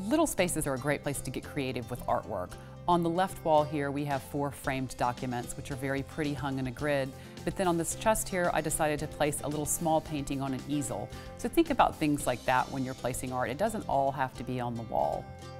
Little spaces are a great place to get creative with artwork. On the left wall here, we have 4 framed documents, which are very pretty, hung in a grid. But then on this chest here, I decided to place a little small painting on an easel. So think about things like that when you're placing art. It doesn't all have to be on the wall.